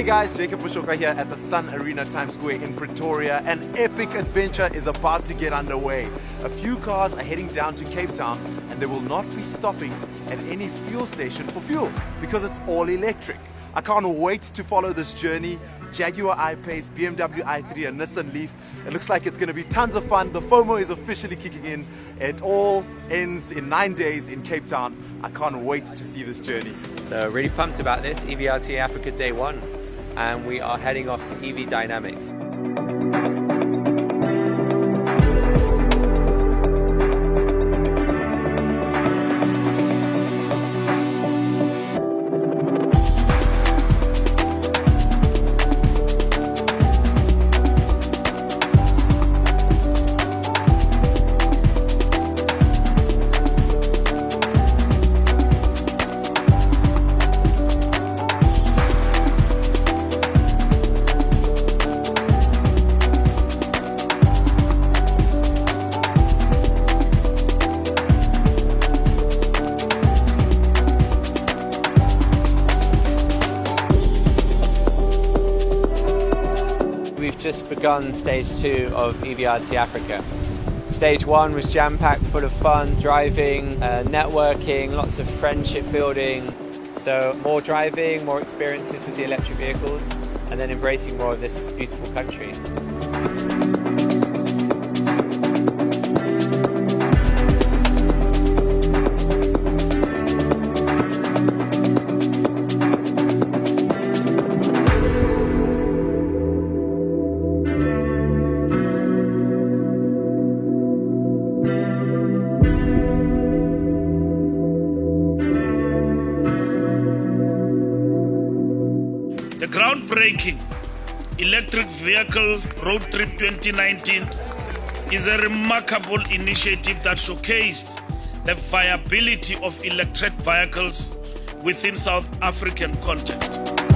guys, Jacob Bushoka here at the Sun Arena Times Square in Pretoria. An epic adventure is about to get underway. A few cars are heading down to Cape Town and they will not be stopping at any fuel station for fuel because it's all electric. I can't wait to follow this journey. Jaguar I-Pace, BMW i3 and Nissan Leaf. It looks like it's going to be tons of fun. The FOMO is officially kicking in. It all ends in 9 days in Cape Town. I can't wait to see this journey. So really pumped about this, EVRT Africa Day 1. And we are heading off to EV Dynamics. We've just begun stage 2 of EVRT Africa. Stage 1 was jam-packed, full of fun, driving, networking, lots of friendship building. So more driving, more experiences with the electric vehicles, and then embracing more of this beautiful country. The groundbreaking Electric Vehicle Road Trip 2019 is a remarkable initiative that showcased the viability of electric vehicles within South African context.